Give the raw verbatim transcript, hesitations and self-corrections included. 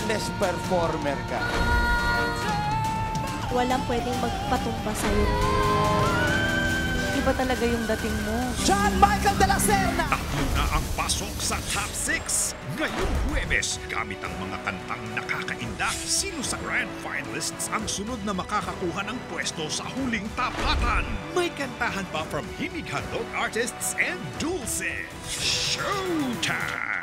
fearless performer ka. Walang pwedeng magpatumba sa'yo. Iba talaga yung dating mo. John Michael de la Serna! Tatlo na ang pasok sa top six. Ngayong Huwebes, gamit ang mga kantang nakakainda, sino sa grand finalists ang sunod na makakakuha ng pwesto sa huling tapatan? May kantahan pa from Himig Handog artists and Dulce. Showtime!